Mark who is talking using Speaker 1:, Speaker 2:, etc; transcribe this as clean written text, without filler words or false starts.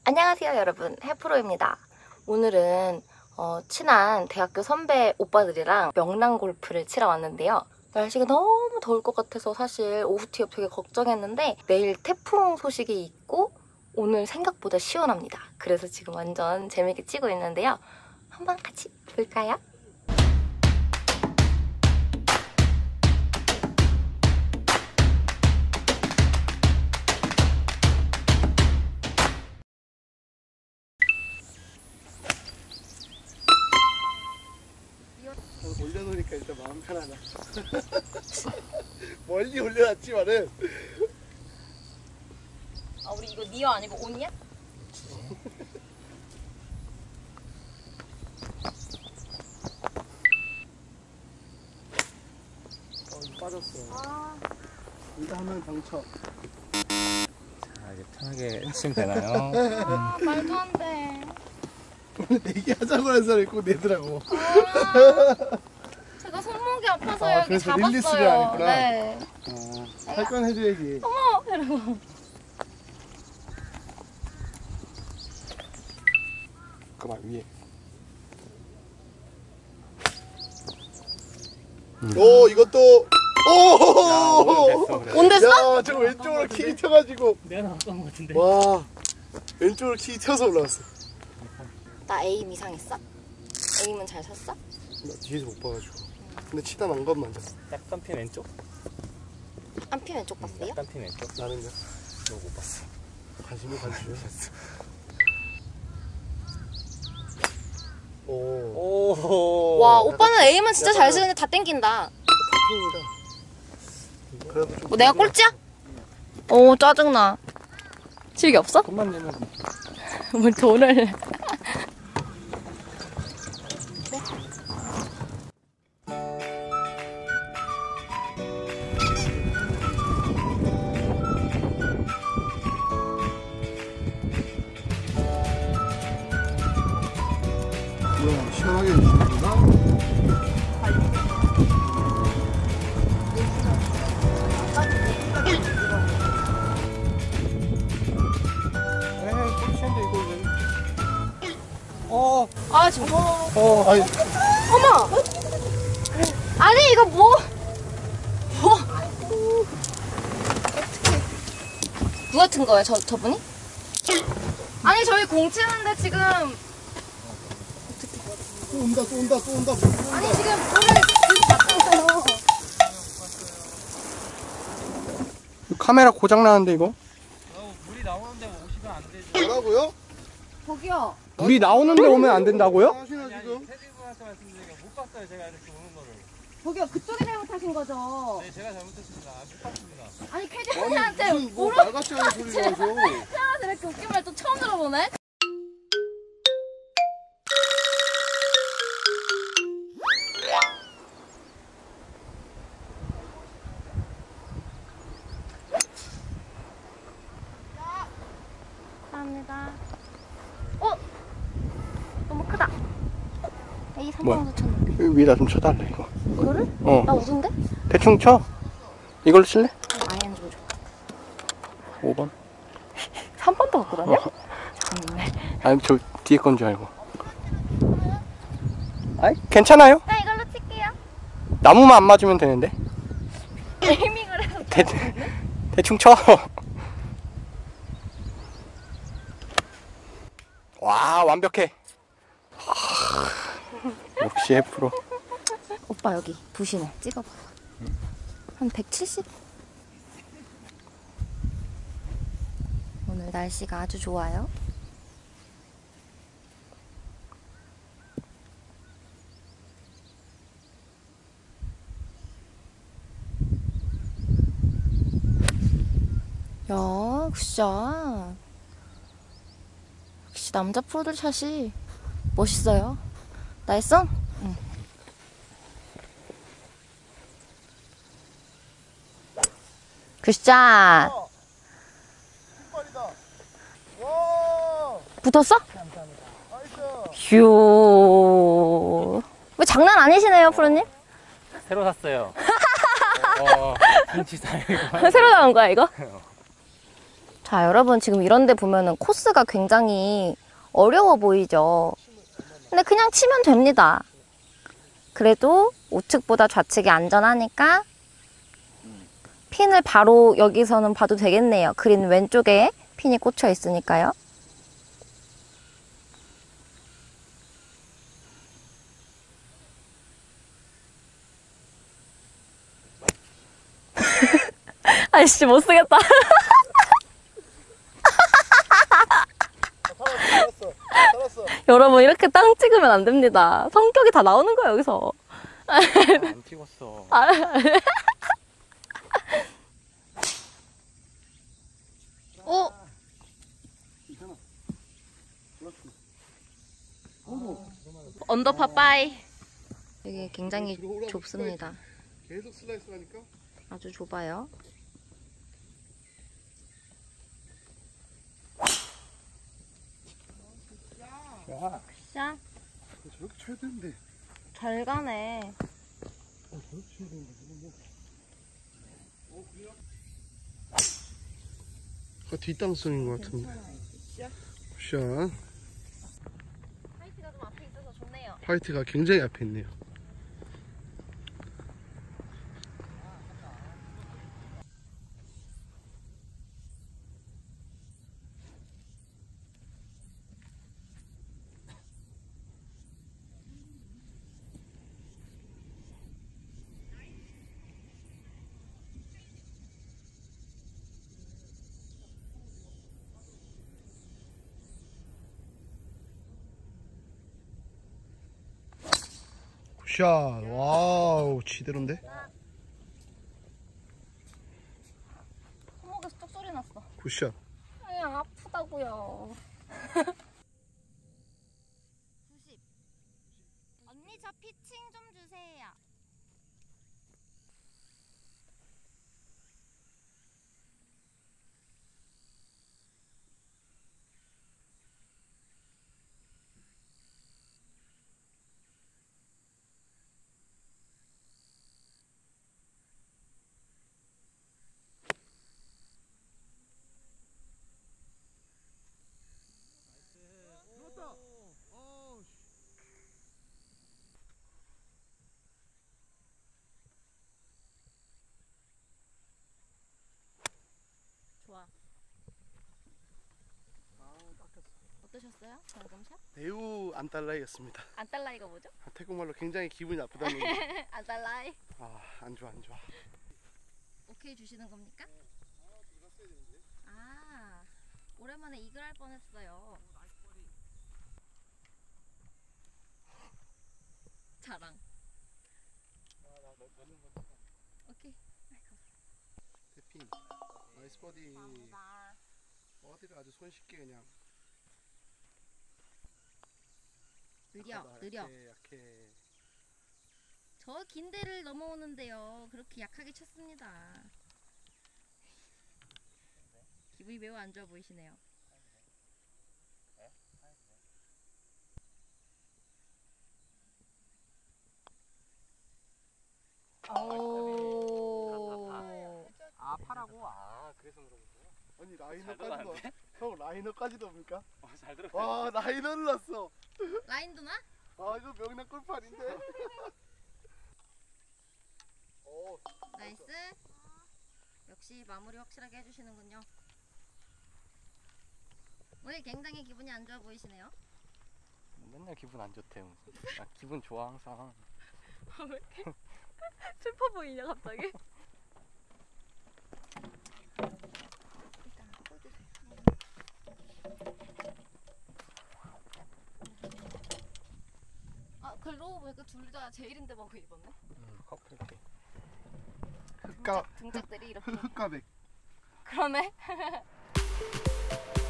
Speaker 1: 안녕하세요 여러분, 해프로입니다. 오늘은 친한 대학교 선배 오빠들이랑 명랑 골프를 치러 왔는데요. 날씨가 너무 더울 것 같아서 사실 오후 티업 되게 걱정했는데 내일 태풍 소식이 있고 오늘 생각보다 시원합니다. 그래서 지금 완전 재밌게 치고 있는데요. 한번 같이 볼까요?
Speaker 2: 올려놓으니까 일단 마음 편하다. 멀리 올려놨지만은
Speaker 1: 우리 이거 니어 아니고 온이야?
Speaker 2: 빠졌어. 일단 하면 당첨.
Speaker 3: 자, 이제 편하게 치면 되나요?
Speaker 1: 말도 안 돼.
Speaker 2: 오늘 내기하자고 하는 사람이 꼭 내더라고.
Speaker 1: 제가 손목이 아파서 여기
Speaker 2: 그래서
Speaker 1: 잡았어요.
Speaker 2: 릴리스를 안 했구나.
Speaker 1: 네.
Speaker 2: 할 건 해줘야지.
Speaker 1: 어머! 이러고.
Speaker 2: 그만 위에. 오 이것도. 오.
Speaker 3: 오늘 됐어, 그래.
Speaker 1: 온 됐어?
Speaker 2: 야 저거 왼쪽으로 킥이 튀어가지고.
Speaker 3: 내가 나왔던 것 같은데.
Speaker 2: 와 왼쪽으로 킥이 튀어서 올라왔어.
Speaker 1: 나 에임 이상했어? 에임은 잘 샀어?
Speaker 2: 나 뒤에서 못 봐가지고. 근데 치다 난 것만 잤어.
Speaker 3: 약간 핀 왼쪽?
Speaker 1: 안피 왼쪽 봤어요?
Speaker 3: 약간 핀 왼쪽?
Speaker 2: 나는요.
Speaker 3: 너 못 봤어.
Speaker 2: 관심이. 오.
Speaker 3: 오.
Speaker 1: 와 오빠는 에임은 진짜 잘 쓰는데 다 땡긴다.
Speaker 2: 다행이다. 그래도 좀.
Speaker 1: 뭐 내가 꼴찌야? 오 짜증나. 실기 없어?
Speaker 2: 돈만 내면.
Speaker 1: 뭘 돈을.
Speaker 2: 뭐야 시원하게 해주시는구나.
Speaker 1: 아 지금
Speaker 2: 아니
Speaker 1: 어머. 아니 이거 뭐? 누가 튼 거예요 저분이? 아니 저희 공 치는데 지금
Speaker 2: 또 온다.
Speaker 1: 아니 지금 볼을 잡고 있어요.
Speaker 2: 카메라 고장 나는데 이거?
Speaker 3: 물이 나오는데 오시면 안 되죠.
Speaker 2: 뭐라고요?
Speaker 1: 저기요.
Speaker 2: 물이 나오는데 오면 안 된다고요? 하시나 지금?
Speaker 3: 세진분한테 말씀드리니까 못 봤어요. 제가 이렇게 오는 거를.
Speaker 1: 저기요 그쪽이 잘못하신 거죠.
Speaker 3: 네, 제가 잘못했습니다. 못 봤습니다.
Speaker 1: 아니 캐디언니한테
Speaker 2: 무슨 뭐 말같지 않은 소리를 하셔.
Speaker 1: 태어나서 이렇게 웃긴 말 또 처음 들어보네. 감사합니다. 너무 크다. A 3번
Speaker 2: 뭐야?
Speaker 1: 놓쳤는데.
Speaker 2: 위에다 좀 쳐달래 이거.
Speaker 1: 이거를?
Speaker 2: 어.
Speaker 1: 나 웃은데?
Speaker 2: 대충 쳐. 이걸로 칠래?
Speaker 1: 아예 안 줘줘.
Speaker 2: 5번.
Speaker 1: 3번도 갖고 다녀? 잠깐만.
Speaker 2: 아니 저 뒤에 건 줄 알고. 아이 괜찮아요?
Speaker 1: 나 이걸로 칠게요.
Speaker 2: 나무만 안 맞으면 되는데.
Speaker 1: 에이밍을 해서.
Speaker 2: 대충 쳐. 와 완벽해. 역시 해프로.
Speaker 1: 오빠 여기 부시네. 찍어봐. 한 170? 오늘 날씨가 아주 좋아요. 야, 굿샷. 역시 남자 프로들 샷이 멋있어요. 나이스? 응. 굿샷. 붙었어? 휴. 뭐 장난 아니시네요, 프로님?
Speaker 3: 새로 샀어요. 김치 사요 이거.
Speaker 1: 새로 나온 거야, 이거? 자, 여러분 지금 이런 데 보면은 코스가 굉장히 어려워 보이죠? 근데 그냥 치면 됩니다. 그래도 우측보다 좌측이 안전하니까 핀을 바로 여기서는 봐도 되겠네요. 그린 왼쪽에 핀이 꽂혀 있으니까요. 아이씨, 못 쓰겠다.
Speaker 2: 살았어.
Speaker 1: 여러분, 이렇게 땅 찍으면 안 됩니다. 성격이 다 나오는 거예요, 여기서.
Speaker 3: 안 찍었어.
Speaker 1: 오! 언더파 빠이. 여기 굉장히 좁습니다.
Speaker 2: 계속 슬라이스 하니까.
Speaker 1: 아주 좁아요.
Speaker 2: 야,
Speaker 1: 샷.
Speaker 2: 저렇게 쳐야 되는데.
Speaker 1: 잘 가네.
Speaker 2: 저렇게 쳐야 되는데. 뒷땅성인 것 같은데. 굿샷.
Speaker 1: 화이트가 좀 앞에 있어서 좋네요.
Speaker 2: 화이트가 굉장히 앞에 있네요. 굿샷. 와우, 지대로인데?
Speaker 1: 손목에서 뚝 소리 났어.
Speaker 2: 굿샷.
Speaker 1: 아니, 아프다고요. 90. 언니, 저 피칭 좀 주세요. 좋아. 어떠셨어요? 방금 샷?
Speaker 2: 매우 안달나이였습니다.
Speaker 1: 안달라이가 뭐죠?
Speaker 2: 태국말로 굉장히 기분이 나쁘다는 게.
Speaker 1: 안달라이.
Speaker 2: 안 좋아, 안 좋아.
Speaker 1: 오케이 주시는 겁니까? 아, 오랜만에 이글 할 뻔했어요. 자랑. 오케이.
Speaker 2: 대핀. 나이스 버디.
Speaker 1: 감사합니다.
Speaker 2: 버디를 아주 손쉽게 그냥.
Speaker 1: 느려.
Speaker 2: 약해.
Speaker 1: 저 긴 데를 넘어오는데요. 그렇게 약하게 쳤습니다. 기분이 매우 안 좋아 보이시네요. 오.
Speaker 3: 아, 파라고? 아, 그래서 물어보세요?
Speaker 2: 아니,
Speaker 3: 잘
Speaker 2: 라이너까지도.
Speaker 3: 들어갔는데?
Speaker 2: 형, 라이너까지도 옵니까?
Speaker 3: 잘 들어가.
Speaker 2: 와, 라이너를 났어.
Speaker 1: 라인도 나?
Speaker 2: 이거 명랑 골프 아닌데?
Speaker 1: 나이스. 역시 마무리 확실하게 해주시는군요. 오늘 굉장히 기분이 안 좋아 보이시네요.
Speaker 3: 맨날 기분 안 좋대 무슨. 나 기분 좋아 항상.
Speaker 1: 왜 이렇게 슬퍼 보이냐 갑자기? 일단 꽂으세요. 아, 그러고 보니까 둘 다 제일인데 뭐 입었네?
Speaker 3: 커플티.
Speaker 2: 흑가,
Speaker 1: 등짝들이 이렇게
Speaker 2: 흑가백.
Speaker 1: 그러네.